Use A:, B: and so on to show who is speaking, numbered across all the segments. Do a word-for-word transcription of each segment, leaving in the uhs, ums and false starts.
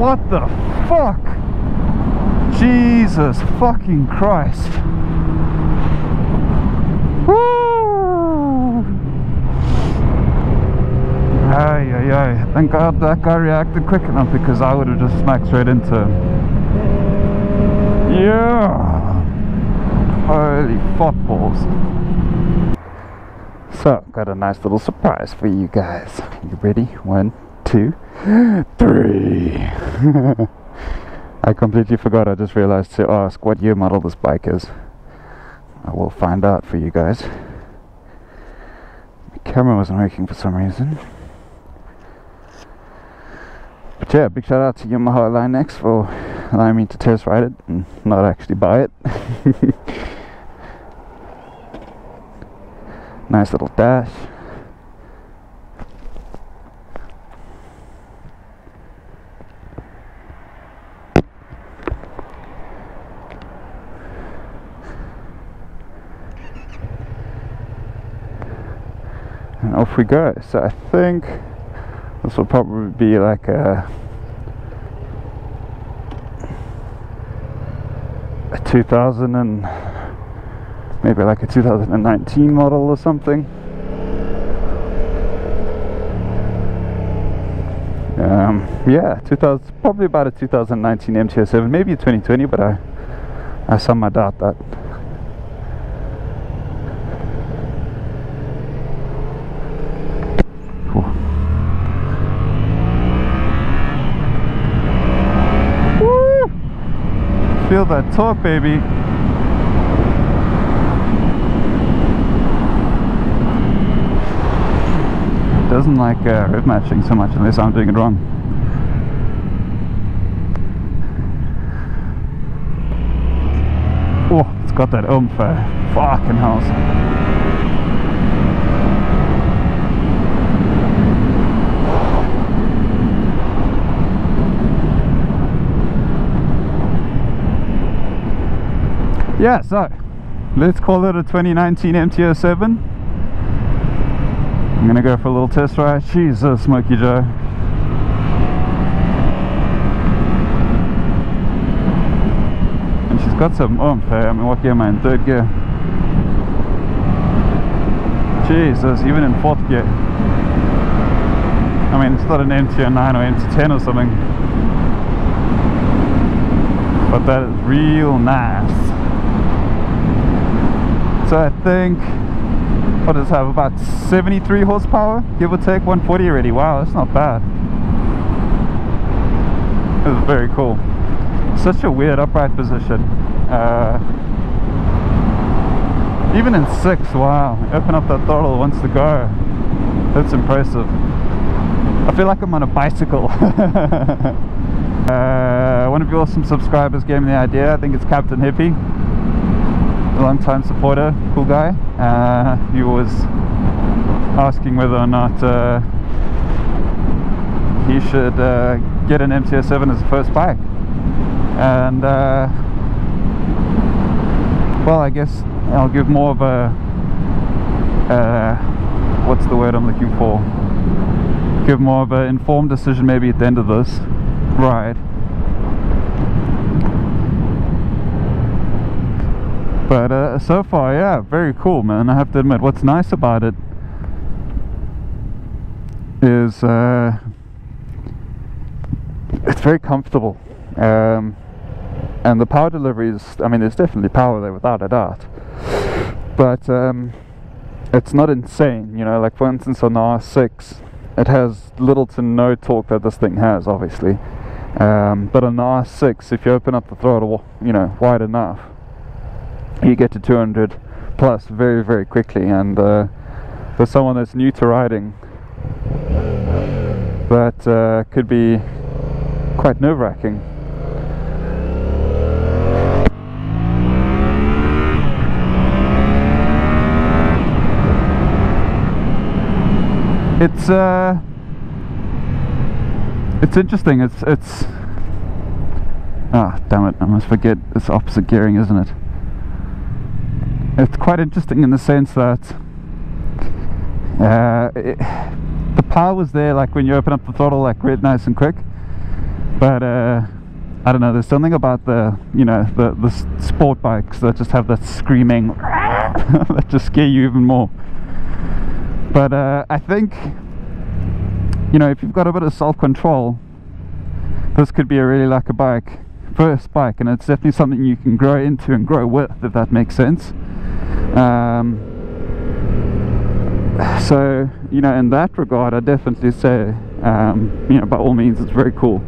A: What the fuck? Jesus fucking Christ. Woo! Ay, ay, ay. Thank God that guy reacted quick enough, because I would have just smacked straight into him. Yeah! Holy footballs. So, got a nice little surprise for you guys. You ready? One, two, three. I completely forgot. I just realized to ask what year model this bike is. I will find out for you guys. My camera wasn't working for some reason. But yeah, big shout out to Yamaha Line X for allowing me to test ride it and not actually buy it. Nice little dash. And off we go. So I think this will probably be like a a two thousand and maybe like a two thousand nineteen model or something. Um, yeah, two thousand, probably about a two thousand nineteen M T oh seven, maybe a twenty twenty, but I I somehow doubt that. Feel that torque, baby. It doesn't like uh, rev matching so much unless I'm doing it wrong. Oh, it's got that oomph. Uh, fucking hell. Yeah, so let's call it a twenty nineteen M T oh seven. I'm gonna go for a little test ride. Jesus, Smokey Joe. And she's got some oomph. Hey, I mean, what gear am I in? Third gear. Jesus, even in fourth gear. I mean, it's not an M T oh nine or M T ten or something, but that is real nice. So I think, what does it have, about seventy-three horsepower, give or take, one forty already. Wow, that's not bad. It was very cool. Such a weird upright position. Uh, even in six, wow, open up that throttle, wants to go. That's impressive. I feel like I'm on a bicycle. uh, one of your awesome subscribers gave me the idea. I think it's Captain Hippie. Long time supporter, cool guy. Uh, he was asking whether or not uh, he should uh, get an M T oh seven as a first bike, and uh, well, I guess I'll give more of a uh, what's the word I'm looking for? Give more of an informed decision maybe at the end of this ride. But uh, so far, yeah, very cool, man. I have to admit, what's nice about it is uh, it's very comfortable, um, and the power delivery is, I mean, there's definitely power there without a doubt, but um, it's not insane, you know. Like for instance on the R six, it has little to no torque that this thing has, obviously, um, but on the R six, if you open up the throttle, you know, wide enough, you get to two hundred plus very very quickly. And uh, for someone that's new to riding, that uh, could be quite nerve-wracking. It's uh, it's interesting. It's it's ah, damn it! I must forget. It's opposite gearing, isn't it? It's quite interesting in the sense that uh, it, the power was there, like when you open up the throttle, like really nice and quick, But uh, I don't know, there's something about the, you know, the, the sport bikes that just have that screaming that just scare you even more. But uh, I think, you know, if you've got a bit of self-control, this could be a really lucky bike, first bike, and it's definitely something you can grow into and grow with, if that makes sense. Um, so, you know, in that regard, I definitely say, um, you know, by all means, it's very cool.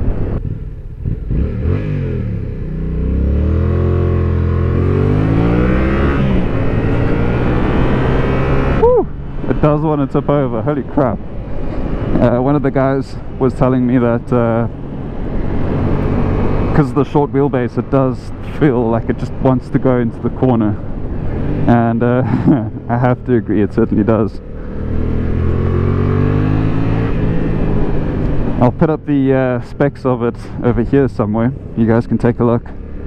A: It does want to tip over, holy crap. Uh, one of the guys was telling me that because uh, of the short wheelbase, it does feel like it just wants to go into the corner, and uh, I have to agree, it certainly does. I'll put up the uh, specs of it over here somewhere, you guys can take a look.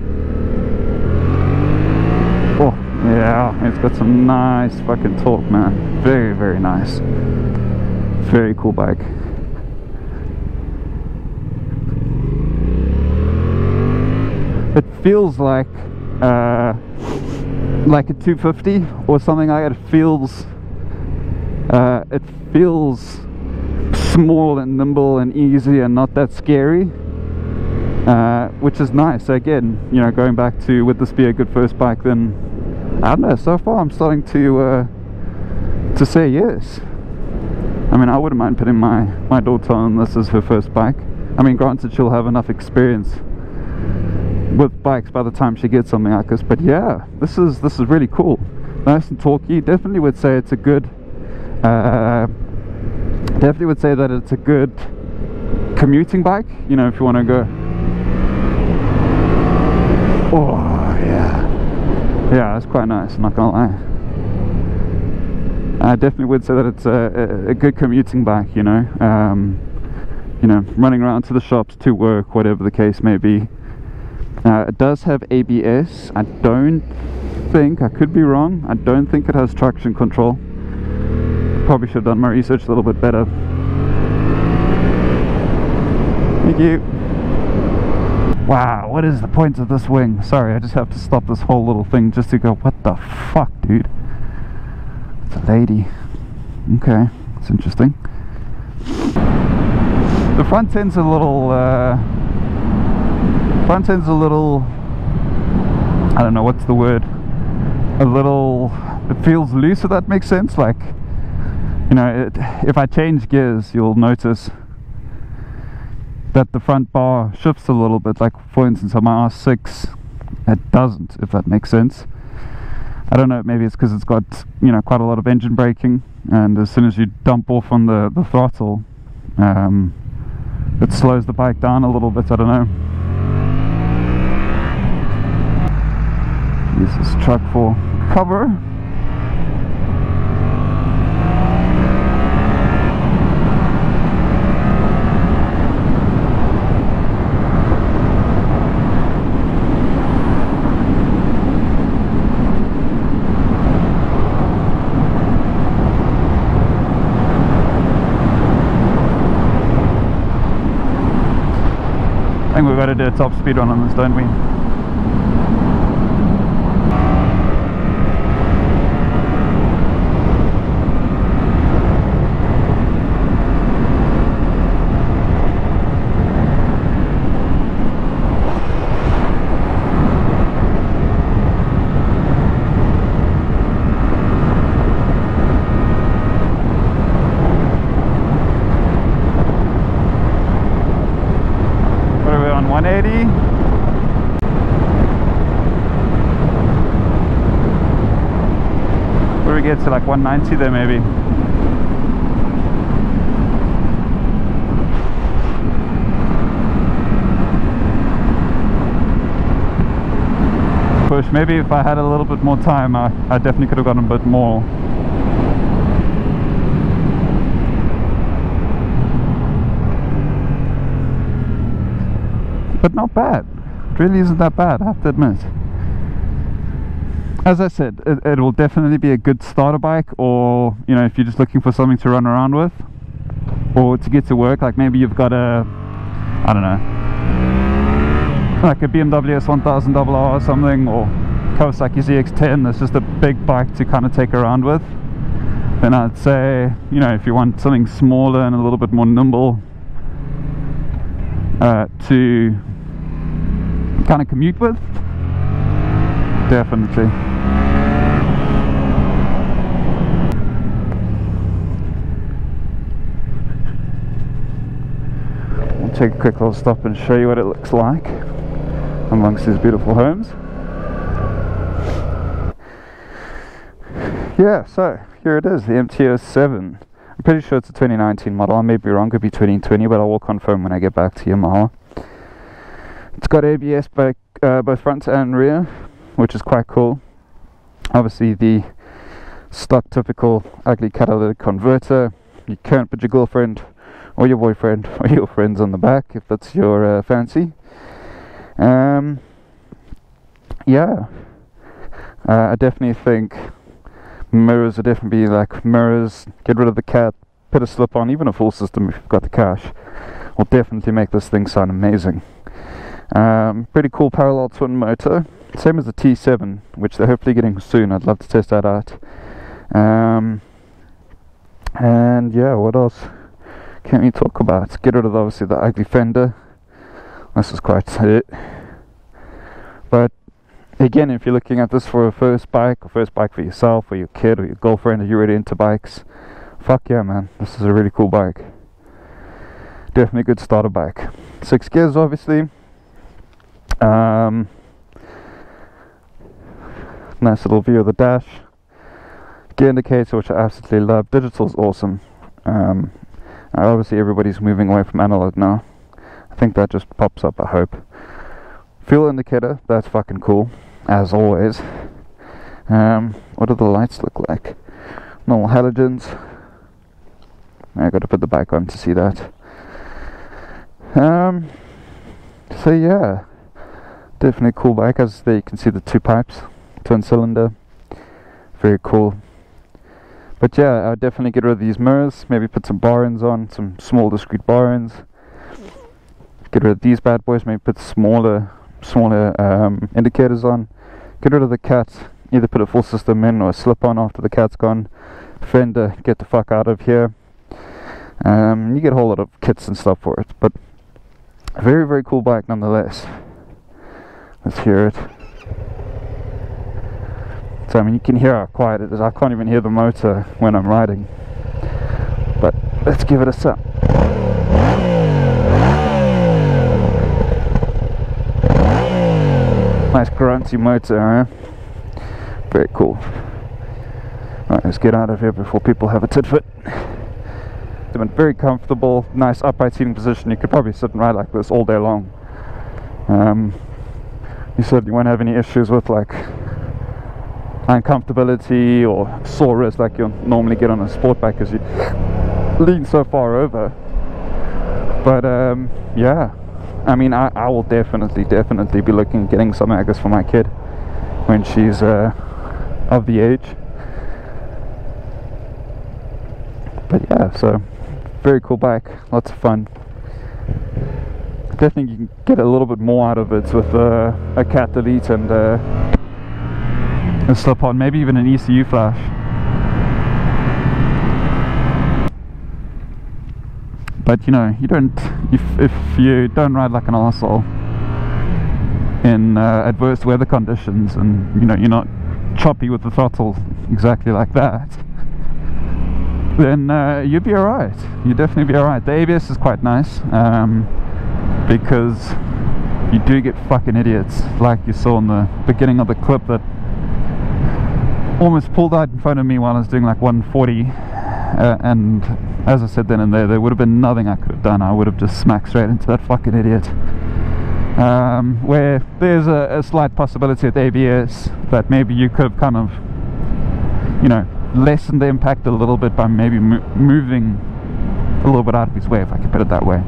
A: Oh yeah, it's got some nice fucking torque, man. Very, very nice. Very cool bike. It feels like uh, like a two fifty or something like that. It feels uh, it feels small and nimble and easy and not that scary, uh, which is nice. So again, you know, going back to, would this be a good first bike, then I don't know, so far I'm starting to uh, to say yes. I mean, I wouldn't mind putting my, my daughter on this as her first bike. I mean, granted, she'll have enough experience with bikes by the time she gets something like this, but yeah, this is this is really cool. Nice and torquey. Definitely would say it's a good uh, definitely would say that it's a good commuting bike, you know, if you want to go. Oh yeah, yeah, it's quite nice, I'm not gonna lie. I definitely would say that it's a, a, a good commuting bike, you know, um, you know, running around to the shops, to work, whatever the case may be. Uh, it does have A B S. I don't think, I could be wrong, I don't think it has traction control. Probably should have done my research a little bit better. Thank you. Wow, what is the point of this wing? Sorry, I just have to stop this whole little thing just to go, what the fuck, dude? It's a lady. Okay, that's interesting. The front end's a little, uh, front end's a little, I don't know, what's the word? A little, it feels loose, if that makes sense. Like, you know, it, if I change gears, you'll notice that the front bar shifts a little bit. Like, for instance, on my R six, it doesn't, if that makes sense. I don't know, maybe it's because it's got, you know, quite a lot of engine braking, and as soon as you dump off on the, the throttle, um, it slows the bike down a little bit, I don't know. Use this truck for cover. I think we've got to do a top speed one on this, don't we? one eighty. Where we get to like one ninety there maybe. Push. Maybe if I had a little bit more time, I, I definitely could have gotten a bit more. But not bad. It really isn't that bad, I have to admit. As I said, it, it will definitely be a good starter bike, or, you know, if you're just looking for something to run around with, or to get to work. Like maybe you've got a I don't know, like a B M W S one thousand R R or something, or Kawasaki Z X ten, that's just a big bike to kind of take around with, then I'd say, you know, if you want something smaller and a little bit more nimble uh, to kind of commute with, definitely. I'll take a quick little stop and show you what it looks like amongst these beautiful homes. Yeah, so here it is, the M T oh seven. I'm pretty sure it's a twenty nineteen model. I may be wrong, could be twenty twenty, but I will confirm when I get back to Yamaha. It's got A B S back, uh, both front and rear, which is quite cool. Obviously the stock typical ugly catalytic converter. You can't put your girlfriend or your boyfriend or your friends on the back if that's your uh, fancy. Um, yeah, uh, I definitely think mirrors are definitely like mirrors. Get rid of the cat, put a slip on, even a full system if you've got the cash, will definitely make this thing sound amazing. Um, pretty cool parallel twin motor, same as the T seven, which they're hopefully getting soon. I'd love to test that out. Um, and yeah, what else can we talk about? Get rid of obviously the ugly fender. This is quite it. But again, if you're looking at this for a first bike, or first bike for yourself or your kid or your girlfriend, or you're really into bikes, fuck yeah man, this is a really cool bike. Definitely a good starter bike. Six gears obviously. Um, nice little view of the dash. Gear indicator, which I absolutely love. Digital's awesome. Um, obviously everybody's moving away from analog now. I think that just pops up, I hope. Fuel indicator, that's fucking cool, as always. Um, what do the lights look like? Normal halogens. I gotta put the bike on to see that. Um, so yeah, definitely a cool bike. As there you can see the two pipes, twin cylinder, very cool. But yeah, I'll definitely get rid of these mirrors, maybe put some bar ends on, some small discrete bar ends. Get rid of these bad boys, maybe put smaller smaller um, indicators on. Get rid of the cat, either put a full system in or a slip on after the cat's gone. Fender, get the fuck out of here. Um, you get a whole lot of kits and stuff for it, but a very very cool bike nonetheless. Let's hear it. So I mean, you can hear how quiet it is. I can't even hear the motor when I'm riding, but let's give it a shot. Nice grunty motor, huh? Very cool. Alright, let's get out of here before people have a tit-fit. It's been very comfortable, nice upright seating position. You could probably sit and ride like this all day long. Um, you certainly won't have any issues with like uncomfortability or sore wrist like you'll normally get on a sport bike because you lean so far over. But um, yeah, I mean, I, I will definitely, definitely be looking at getting something like this for my kid when she's uh, of the age. But yeah, so very cool bike, lots of fun. Definitely you can get a little bit more out of it with uh, a cat delete and uh, a slip-on, maybe even an E C U flash. But you know, you don't, if, if you don't ride like an arsehole in uh, adverse weather conditions, and you know, you're not choppy with the throttle exactly like that, then uh, you'd be alright. You'd definitely be alright. The A B S is quite nice, um, because you do get fucking idiots like you saw in the beginning of the clip that almost pulled out in front of me while I was doing like one forty, uh, and as I said then and there, there would have been nothing I could have done. I would have just smacked straight into that fucking idiot. Um, where there's a, a slight possibility at the A B S that maybe you could have kind of, you know, lessened the impact a little bit by maybe mo moving a little bit out of his way, if I can put it that way.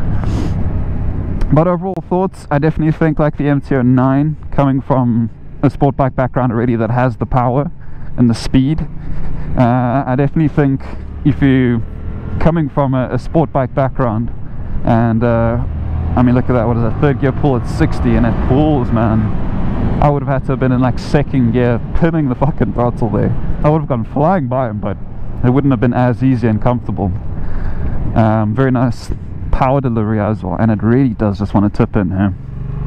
A: But overall thoughts, I definitely think like the M T oh nine, coming from a sport bike background already that has the power and the speed, uh, I definitely think if you coming from a, a sport bike background and uh, I mean, look at that, what is that, third gear pull at sixty, and it pulls, man. I would have had to have been in like second gear, pinning the fucking throttle there. I would have gone flying by him, but it wouldn't have been as easy and comfortable. Um, very nice power delivery as well, and it really does just want to tip in here.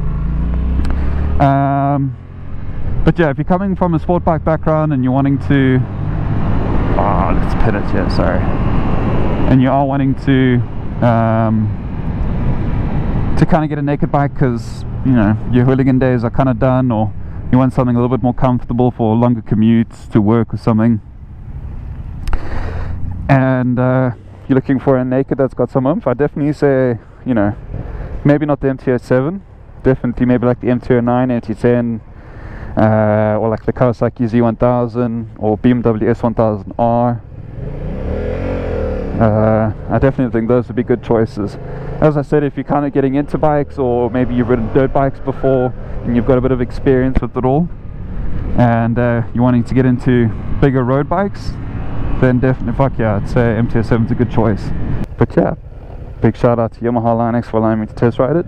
A: Um, but yeah, if you're coming from a sport bike background and you're wanting to, oh, let's pin it here, sorry, and you are wanting to um, to kind of get a naked bike because, you know, your hooligan days are kind of done, or you want something a little bit more comfortable for longer commutes to work or something, and uh, you're looking for a naked that's got some oomph, I definitely say, you know, maybe not the M T oh seven, definitely maybe like the M T oh nine, M T ten, uh, or like the Kawasaki Z one thousand or B M W S one thousand R. Uh, I definitely think those would be good choices. As I said, if you're kind of getting into bikes, or maybe you've ridden dirt bikes before and you've got a bit of experience with it all, and uh, you're wanting to get into bigger road bikes, then definitely, fuck yeah, I'd say M T oh seven is a good choice. But yeah, big shout out to Yamaha Line X for allowing me to test ride it.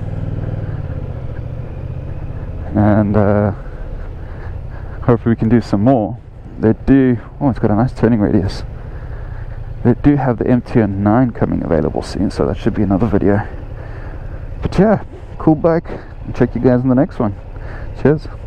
A: And uh, hopefully we can do some more. They do, oh, it's got a nice turning radius. They do have the M T oh nine coming available soon, so that should be another video. But yeah, cool bike. I'll check you guys in the next one. Cheers.